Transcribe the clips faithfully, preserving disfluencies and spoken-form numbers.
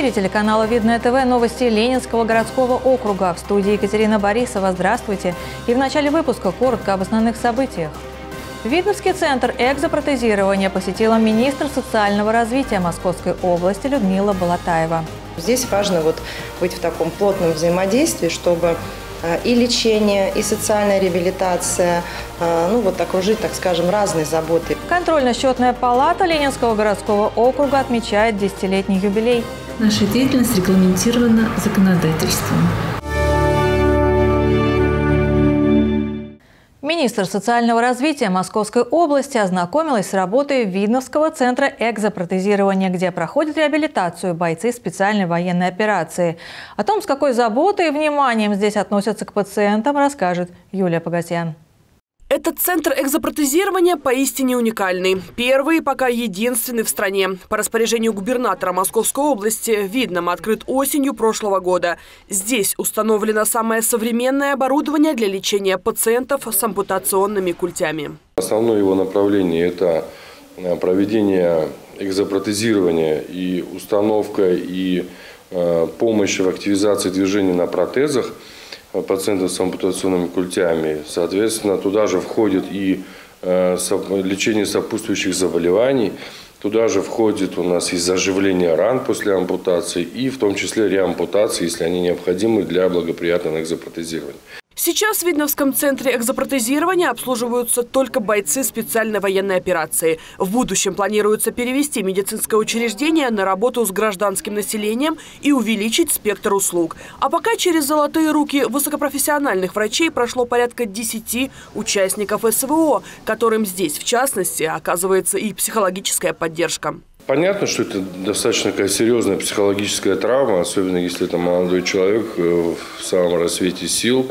эфире телеканала Видное ТВ новости Ленинского городского округа. В студии Екатерина Борисова. Здравствуйте. И в начале выпуска коротко об основных событиях. Видновский центр экзопротезирования посетила министр социального развития Московской области Людмила Болотаева. Здесь важно вот быть в таком плотном взаимодействии, чтобы и лечение, и социальная реабилитация, ну вот окружить, так скажем, разные заботы. Контрольно-счетная палата Ленинского городского округа отмечает десятилетний юбилей. Наша деятельность регламентирована законодательством. Министр социального развития Московской области ознакомилась с работой Видновского центра экзопротезирования, где проходят реабилитацию бойцы специальной военной операции. О том, с какой заботой и вниманием здесь относятся к пациентам, расскажет Юлия Погосян. Этот центр экзопротезирования поистине уникальный. Первый и пока единственный в стране. По распоряжению губернатора Московской области Видном открыт осенью прошлого года. Здесь установлено самое современное оборудование для лечения пациентов с ампутационными культями. Основное его направление – это проведение экзопротезирования и установка и помощь в активизации движения на протезах пациентов с ампутационными культями. Соответственно, туда же входит и э, лечение сопутствующих заболеваний, туда же входит у нас и заживление ран после ампутации, и в том числе реампутации, если они необходимы для благоприятного экзопротезирования. Сейчас в Видновском центре экзопротезирования обслуживаются только бойцы специальной военной операции. В будущем планируется перевести медицинское учреждение на работу с гражданским населением и увеличить спектр услуг. А пока через золотые руки высокопрофессиональных врачей прошло порядка десяти участников СВО, которым здесь, в частности, оказывается и психологическая поддерка. Понятно, что это достаточно такая серьезная психологическая травма, особенно если это молодой человек в самом расцвете сил.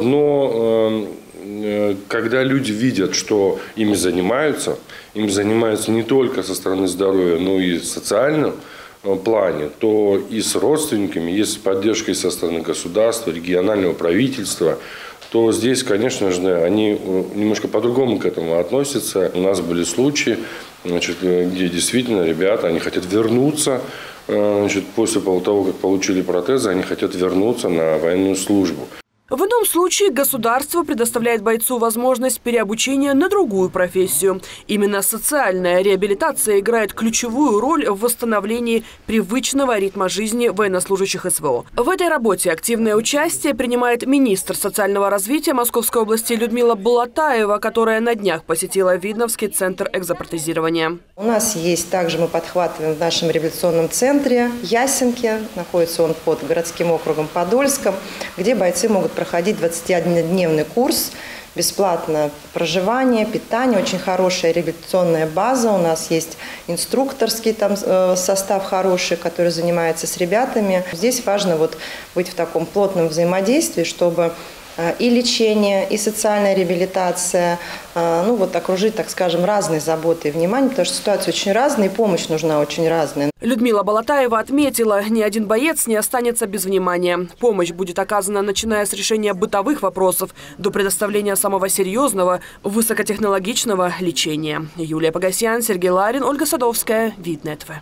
Но э, когда люди видят, что ими занимаются, им занимаются не только со стороны здоровья, но и в социальном плане, то и с родственниками, есть поддержка и со стороны государства, регионального правительства, то здесь, конечно же, они немножко по-другому к этому относятся. У нас были случаи, значит, где действительно ребята, они хотят вернуться, значит, после того, как получили протезы, они хотят вернуться на военную службу. В ином случае государство предоставляет бойцу возможность переобучения на другую профессию. Именно социальная реабилитация играет ключевую роль в восстановлении привычного ритма жизни военнослужащих СВО. В этой работе активное участие принимает министр социального развития Московской области Людмила Болотаева, которая на днях посетила Видновский центр экзопротезирования. У нас есть, также мы подхватываем в нашем реабилитационном центре Ясенки, находится он под городским округом Подольском, где бойцы могут проходить двадцатидневный курс, бесплатное проживание, питание, очень хорошая реабилитационная база. У нас есть инструкторский там состав хороший, который занимается с ребятами. Здесь важно вот быть в таком плотном взаимодействии, чтобы и лечение, и социальная реабилитация, ну вот окружить, так скажем, разные заботы и внимание, потому что ситуация очень разная, и помощь нужна очень разная. Людмила Болотаева отметила, ни один боец не останется без внимания. Помощь будет оказана, начиная с решения бытовых вопросов до предоставления самого серьезного, высокотехнологичного лечения. Юлия Погосян, Сергей Ларин, Ольга Садовская, Видное ТВ.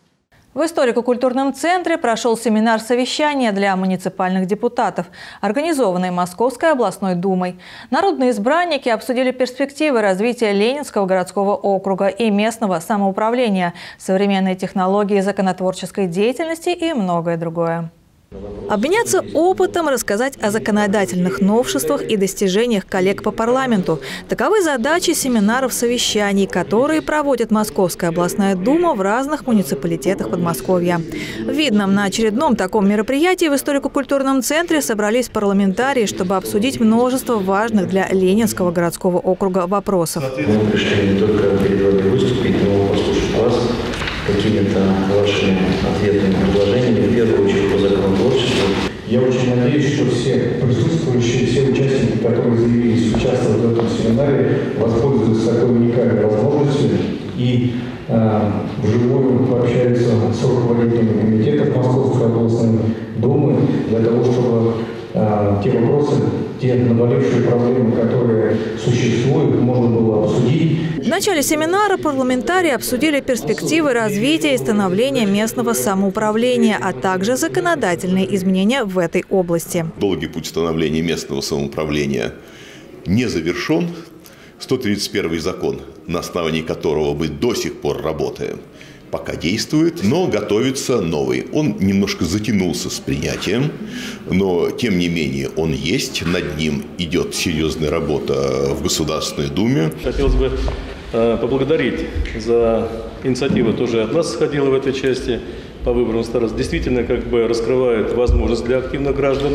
В историко-культурном центре прошел семинар совещания для муниципальных депутатов, организованный Московской областной думой. Народные избранники обсудили перспективы развития Ленинского городского округа и местного самоуправления, современные технологии законотворческой деятельности и многое другое. Обменяться опытом, рассказать о законодательных новшествах и достижениях коллег по парламенту. Таковы задачи семинаров-совещаний, которые проводит Московская областная дума в разных муниципалитетах Подмосковья. В Видном на очередном таком мероприятии в историко-культурном центре собрались парламентарии, чтобы обсудить множество важных для Ленинского городского округа вопросов. Мы пришли не только перед вами выступить, но послушать вас какими-то вашими ответными предложениями, в первую очередь по законотворчеству. Я очень надеюсь, что все присутствующие, все участники, которые заявились участвовать в этом семинаре, воспользуются такой уникальной возможностью и э, вживую пообщаются с руководителями комитетов Московской областной думы для того, чтобы э, те вопросы, те наболевшие проблемы, которые существуют, можно было обсудить. В начале семинара парламентарии обсудили перспективы развития и становления местного самоуправления, а также законодательные изменения в этой области. Долгий путь становления местного самоуправления не завершен. сто тридцать первый закон, на основании которого мы до сих пор работаем, пока действует, но готовится новый. Он немножко затянулся с принятием, но тем не менее он есть. Над ним идет серьезная работа в Государственной Думе. Хотелось бы поблагодарить за инициативу, тоже от нас сходила в этой части по выборам старост. Действительно, как бы раскрывает возможность для активных граждан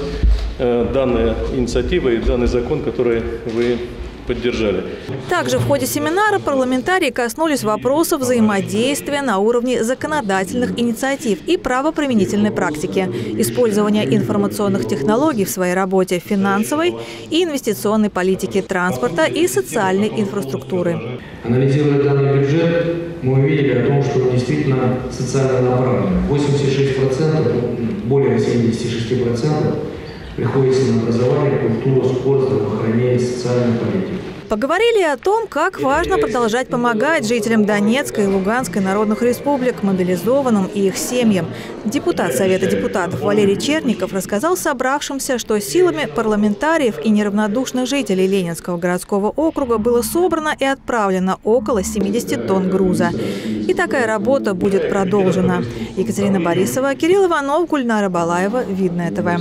данная инициатива и данный закон, который вы поддержали. Также в ходе семинара парламентарии коснулись вопросов взаимодействия на уровне законодательных инициатив и правоприменительной практики, использования информационных технологий в своей работе, финансовой и инвестиционной политики, транспорта и социальной инфраструктуры. Анализируя данный бюджет, мы увидели о том, что он действительно социально направлен. восемьдесят шесть процентов, более семидесяти шести процентов приходится на образование, культуру, спорт, здравоохранение, социальную политику. Поговорили о том, как важно продолжать помогать жителям Донецкой и Луганской народных республик, мобилизованным и их семьям. Депутат Совета депутатов Валерий Черников рассказал собравшимся, что силами парламентариев и неравнодушных жителей Ленинского городского округа было собрано и отправлено около семидесяти тонн груза. И такая работа будет продолжена. Екатерина Борисова, Кирилл Иванов, Гульнара Балаева, Видное ТВ.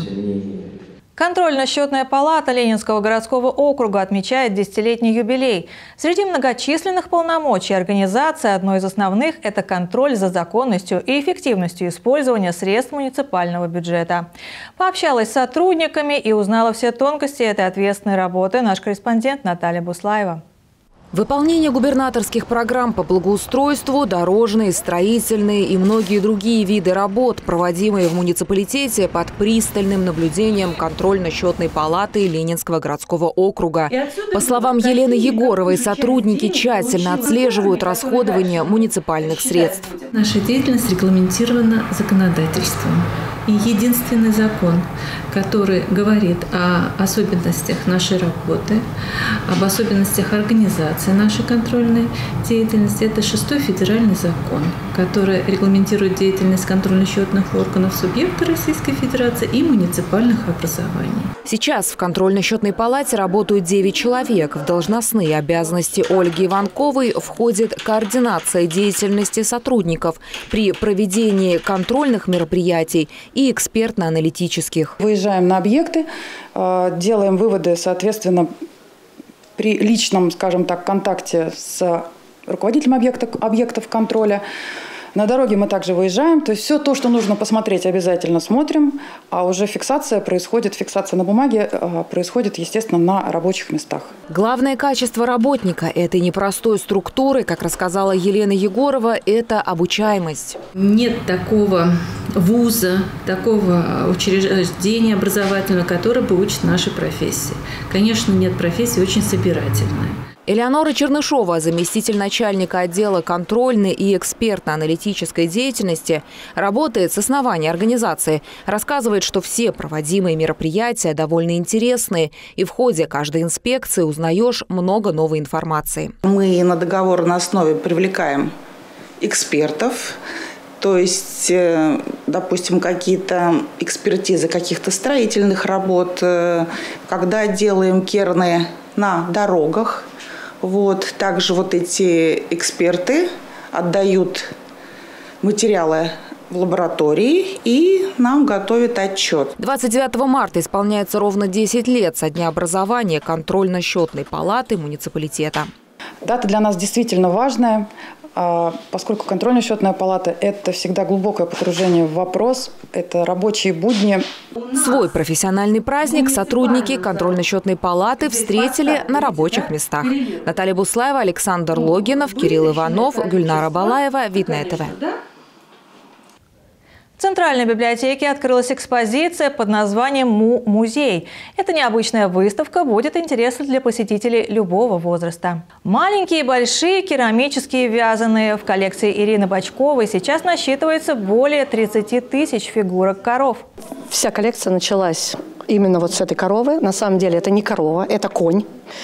Контрольно-счетная палата Ленинского городского округа отмечает десятилетний юбилей. Среди многочисленных полномочий организации одно из основных – это контроль за законностью и эффективностью использования средств муниципального бюджета. Пообщалась с сотрудниками и узнала все тонкости этой ответственной работы наш корреспондент Наталья Буслаева. Выполнение губернаторских программ по благоустройству, дорожные, строительные и многие другие виды работ, проводимые в муниципалитете под пристальным наблюдением контрольно-счетной палаты Ленинского городского округа. По словам Елены Егоровой, сотрудники тщательно отслеживают расходование муниципальных средств. Наша деятельность регламентирована законодательством. И единственный закон, который говорит о особенностях нашей работы, об особенностях организации нашей контрольной деятельности, это шестой федеральный закон, который регламентирует деятельность контрольно-счетных органов субъекта Российской Федерации и муниципальных образований. Сейчас в контрольно-счетной палате работают девять человек. В должностные обязанности Ольги Иванковой входит координация деятельности сотрудников при проведении контрольных мероприятий и экспертно-аналитических. Выезжаем на объекты, делаем выводы, соответственно, при личном, скажем так, контакте с руководителем объекта, объектов контроля. На дороге мы также выезжаем, то есть все то, что нужно посмотреть, обязательно смотрим, а уже фиксация происходит, фиксация на бумаге происходит, естественно, на рабочих местах. Главное качество работника этой непростой структуры, как рассказала Елена Егорова, это обучаемость. Нет такого вуза, такого учреждения образовательного, которое бы учит нашей профессии. Конечно, нет, профессии очень собирательная. Элеонора Чернышова, заместитель начальника отдела контрольной и экспертно-аналитической деятельности, работает с основания организации. Рассказывает, что все проводимые мероприятия довольно интересные, и в ходе каждой инспекции узнаешь много новой информации. Мы на договорной основе привлекаем экспертов, то есть, допустим, какие-то экспертизы каких-то строительных работ, когда делаем керны на дорогах. Вот. Также вот эти эксперты отдают материалы в лаборатории и нам готовят отчет. двадцать девятого марта исполняется ровно десять лет со дня образования контрольно-счетной палаты муниципалитета. Дата для нас действительно важная, поскольку контрольно-счетная палата – это всегда глубокое погружение в вопрос, это рабочие будни. Свой профессиональный праздник сотрудники контрольно-счетной палаты встретили на рабочих местах. Наталья Буслаева, Александр Логинов, Кирилл Иванов, Гульнара Балаева, Видное ТВ. В Центральной библиотеке открылась экспозиция под названием «Му-музей». Эта необычная выставка будет интересна для посетителей любого возраста. Маленькие и большие керамические вязаные. В коллекции Ирины Бочковой сейчас насчитывается более тридцати тысяч фигурок коров. Вся коллекция началась именно вот с этой коровы. На самом деле это не корова, это конь.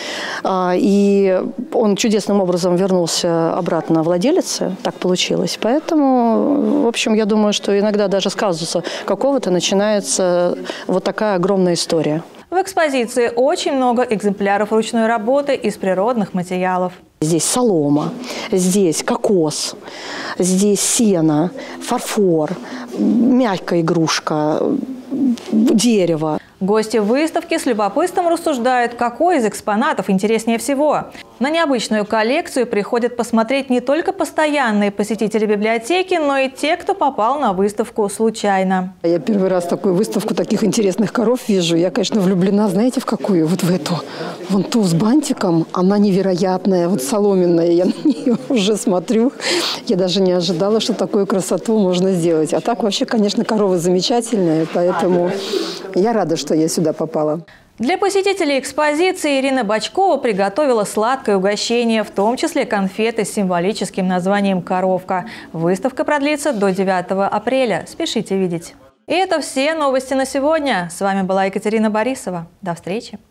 И он чудесным образом вернулся обратно владелице, так получилось. Поэтому, в общем, я думаю, что иногда даже с казуса какого-то начинается вот такая огромная история. В экспозиции очень много экземпляров ручной работы из природных материалов. Здесь солома, здесь кокос, здесь сено, фарфор, мягкая игрушка, дерево. Гости выставки с любопытством рассуждают, какой из экспонатов интереснее всего. На необычную коллекцию приходят посмотреть не только постоянные посетители библиотеки, но и те, кто попал на выставку случайно. Я первый раз такую выставку таких интересных коров вижу. Я, конечно, влюблена, знаете, в какую? Вот в эту. Вон ту с бантиком, она невероятная, вот соломенная. Я на нее уже смотрю. Я даже не ожидала, что такую красоту можно сделать. А так вообще, конечно, коровы замечательные, поэтому я рада, что я сюда попала. Для посетителей экспозиции Ирина Бочкова приготовила сладкое угощение, в том числе конфеты с символическим названием «Коровка». Выставка продлится до девятого апреля. Спешите видеть. И это все новости на сегодня. С вами была Екатерина Борисова. До встречи.